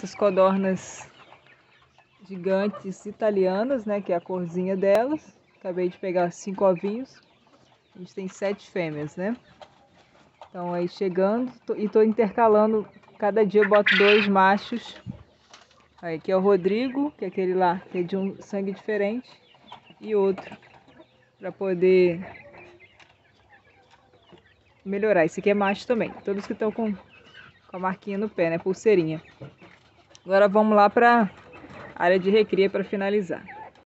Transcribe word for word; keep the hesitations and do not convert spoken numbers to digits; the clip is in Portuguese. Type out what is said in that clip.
essas codornas gigantes italianas, né? Que é a corzinha delas. Acabei de pegar cinco ovinhos. A gente tem sete fêmeas, né? Então aí chegando tô, e tô intercalando. Cada dia eu boto dois machos. Aí aqui é o Rodrigo, que é aquele lá, que é de um sangue diferente. E outro, para poder melhorar. Esse aqui é macho também. Todos que estão com, com a marquinha no pé, né? Pulseirinha. Agora vamos lá para área de recria para finalizar.